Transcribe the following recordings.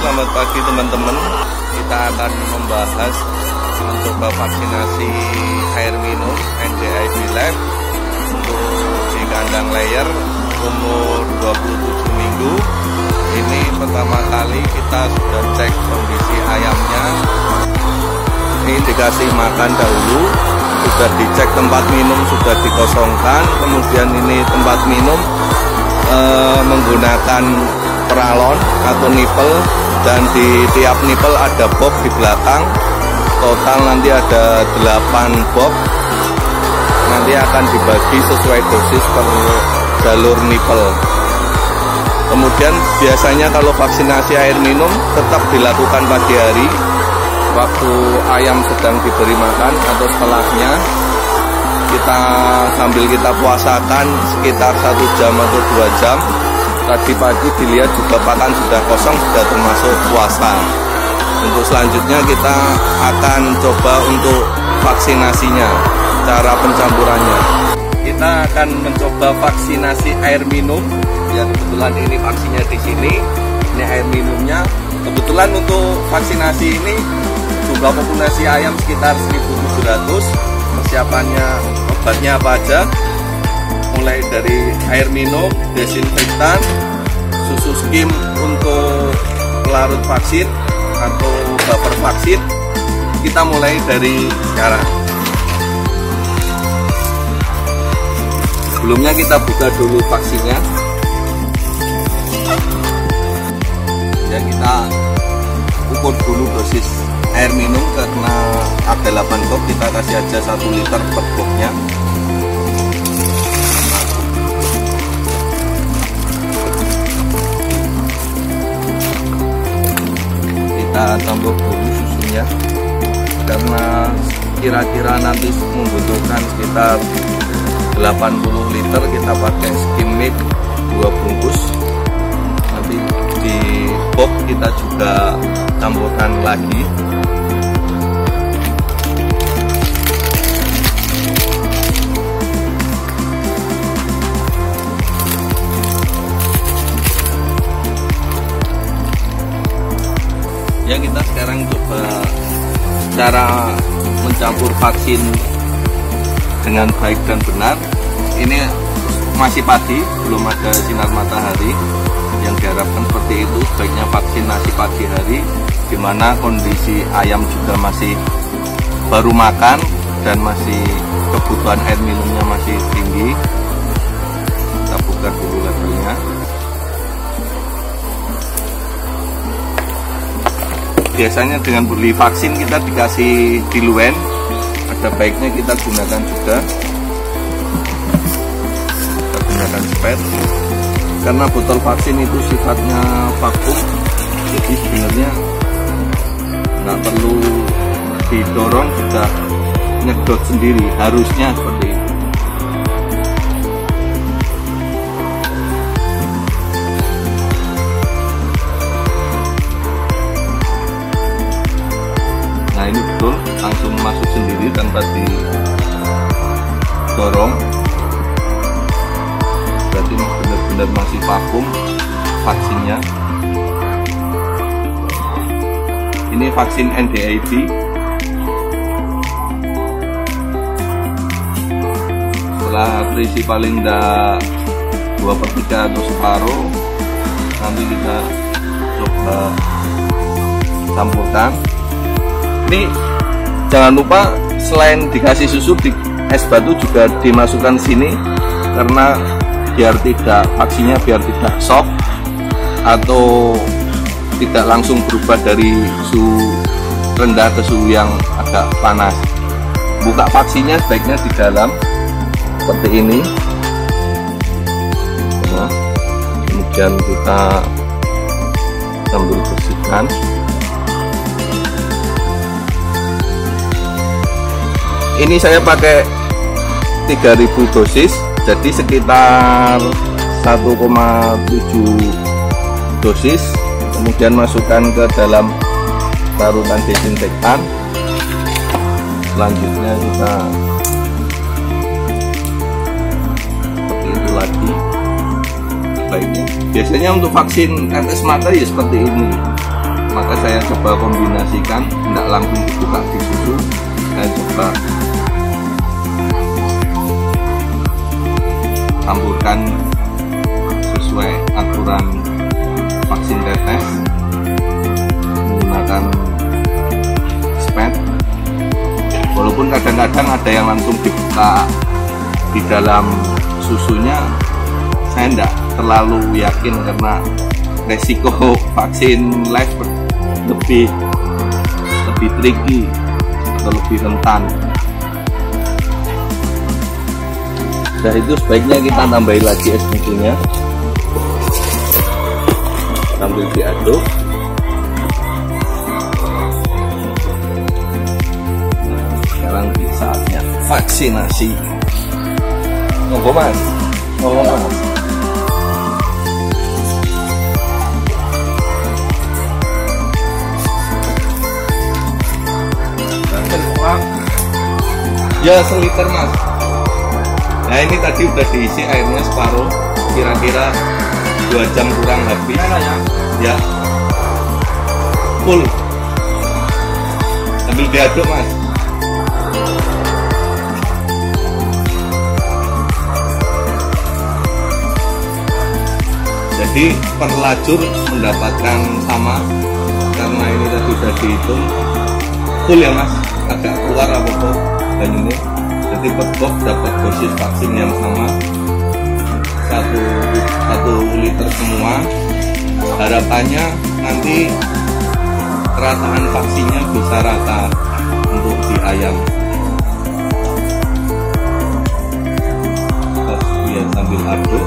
selamat pagi teman-teman. Kita akan membahas mencoba vaksinasi air minum NDIV Lab untuk di kandang layer umur 27 minggu. Ini pertama kali kita sudah cek kondisi ayamnya. Ini dikasih makan dahulu, sudah dicek tempat minum sudah dikosongkan, kemudian ini tempat minum menggunakan peralon atau nipel, dan di tiap nipel ada box di belakang. Total nanti ada 8 box, nanti akan dibagi sesuai dosis per jalur nipel. Kemudian biasanya kalau vaksinasi air minum tetap dilakukan pagi hari waktu ayam sedang diberi makan, atau setelahnya sambil kita puasakan sekitar 1 jam atau 2 jam. Tadi pagi dilihat juga pakan sudah kosong, sudah termasuk puasa. Untuk selanjutnya kita akan coba untuk vaksinasinya, cara pencampurannya. Kita akan mencoba vaksinasi air minum. Ya, kebetulan ini vaksinnya di sini. Ini air minumnya. Kebetulan untuk vaksinasi ini jumlah populasi ayam sekitar 1.700. Persiapannya obatnya apa aja? Mulai dari air minum, desinfektan, susu skim untuk pelarut vaksin atau buffer vaksin. Kita mulai dari sekarang. Sebelumnya kita buka dulu vaksinnya. Ya, kita ukur dulu dosis air minum karena ada 8 box, kita kasih aja 1 liter per boxnya. Kita tambah dulu susunya karena kira-kira nanti membutuhkan sekitar 80 liter. Kita pakai skim milk 2 bungkus. Nanti di box kita juga campurkan lagi. Ya, kita sekarang coba cara mencampur vaksin dengan baik dan benar. Ini masih pagi, belum ada sinar matahari. Yang diharapkan seperti itu, sebaiknya vaksinasi pagi hari, di mana kondisi ayam juga masih baru makan dan masih kebutuhan air minumnya masih tinggi. Kita buka dulu labelnya. Biasanya dengan beli vaksin kita dikasih diluent, ada baiknya kita gunakan juga. Kita gunakan spet, karena botol vaksin itu sifatnya vakum, jadi sebenarnya nggak perlu didorong, sudah nyedot sendiri, harusnya seperti itu. Nah, ini betul langsung masuk sendiri tanpa didorong. Berarti benar-benar masih vakum vaksinnya. Ini vaksin NDIV. Setelah terisi paling enggak 2/3 atau separuh, nanti kita coba campurkan. Ini jangan lupa selain dikasih susu, di es batu juga dimasukkan sini, karena biar tidak vaksinnya biar tidak shock atau tidak langsung berubah dari suhu rendah ke suhu yang agak panas. Buka vaksinnya sebaiknya di dalam seperti ini. Nah, kemudian kita sambil bersihkan. Ini saya pakai 3000 dosis, jadi sekitar 1,7 dosis. Kemudian masukkan ke dalam larutan desinfektan. Selanjutnya kita seperti itu lagi. baiknya. Biasanya untuk vaksin tetes mata ya seperti ini. maka saya coba kombinasikan, tidak langsung dibuka di susu. Saya coba campurkan sesuai aturan vaksin tetes menggunakan spet. Walaupun kadang-kadang ada yang langsung dibuka di dalam susunya, saya tidak terlalu yakin karena resiko vaksin live lebih tricky atau lebih rentan. Nah, itu sebaiknya kita tambahin lagi es bumbunya sambil diaduk. Sekarang saatnya vaksinasi. Ngopo mas? Ngopo mas? Ya, seliter mas. Nah, ini tadi udah diisi airnya separuh, kira-kira 2 jam kurang habis. Ya, full. Sambil diaduk mas. Jadi perlajur mendapatkan sama, karena ini tadi sudah dihitung full ya mas, agak keluar apa-apa dan ini. Jadi per box dapat dosis vaksin yang sama, 1 liter semua. Harapannya nanti kerataan vaksinnya bisa rata untuk di ayam. Biar sambil aduk.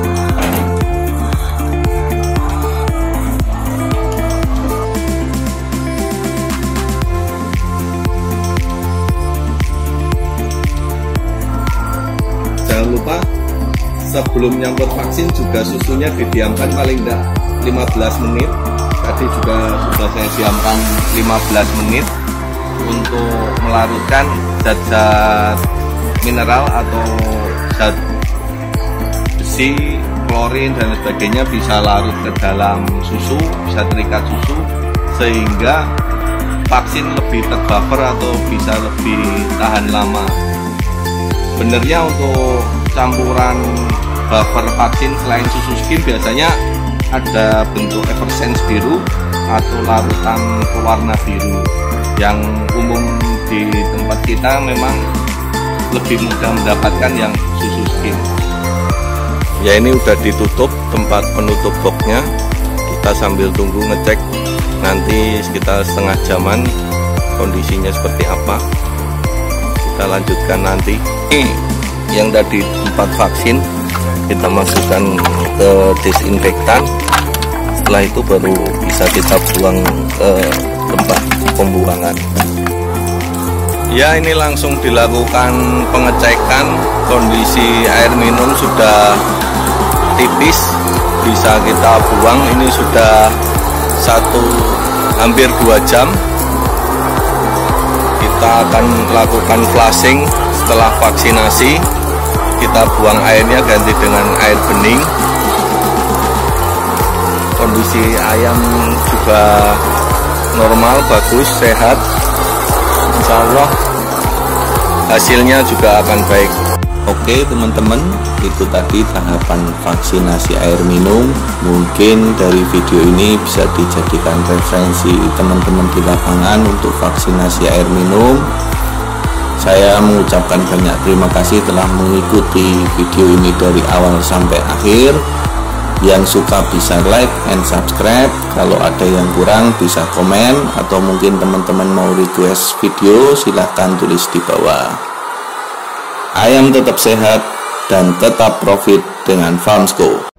Jangan lupa sebelum nyambut vaksin juga susunya didiamkan paling tidak 15 menit. Tadi juga sudah saya diamkan 15 menit untuk melarutkan zat-zat mineral atau zat besi, klorin dan sebagainya bisa larut ke dalam susu, bisa terikat susu sehingga vaksin lebih terbuffer atau bisa lebih tahan lama. Sebenarnya untuk campuran buffer vaksin selain susu skim biasanya ada bentuk eversense biru atau larutan pewarna biru. Yang umum di tempat kita memang lebih mudah mendapatkan yang susu skim. Ya, ini udah ditutup tempat penutup boxnya. Kita sambil tunggu ngecek nanti sekitar setengah jaman kondisinya seperti apa. Kita lanjutkan nanti. Yang tadi tempat vaksin kita masukkan ke disinfektan, setelah itu baru bisa kita buang ke tempat pembuangan. Ya, ini langsung dilakukan pengecekan, kondisi air minum sudah tipis, bisa kita buang. Ini sudah hampir 2 jam. Kita akan melakukan flushing setelah vaksinasi. Kita buang airnya ganti dengan air bening. Kondisi ayam juga normal, bagus, sehat. Insya Allah hasilnya juga akan baik. Oke teman-teman, itu tadi tahapan vaksinasi air minum. Mungkin dari video ini bisa dijadikan referensi teman-teman di lapangan untuk vaksinasi air minum. Saya mengucapkan banyak terima kasih telah mengikuti video ini dari awal sampai akhir. Yang suka bisa like and subscribe. Kalau ada yang kurang bisa komen, atau mungkin teman-teman mau request video silahkan tulis di bawah. Ayam tetap sehat dan tetap profit dengan Farmsco.